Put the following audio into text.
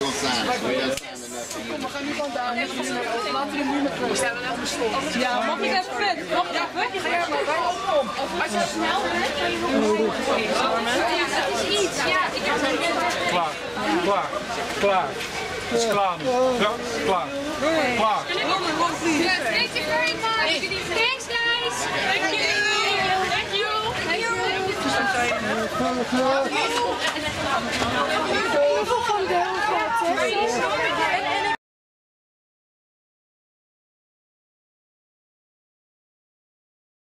We gaan nu gewoon daar. Laten we de muur met rust. Ja, mag ik even verder? Mag ik even? Ga jij maar, kom. Als je snel bent, kan je nog dat is iets. Ja, ik heb het. Klaar. Klaar. Klaar. Het is klaar nu. Ja, klaar. Klaar. Thank you very much. Thanks guys. Thank you. Thank you. Thank you.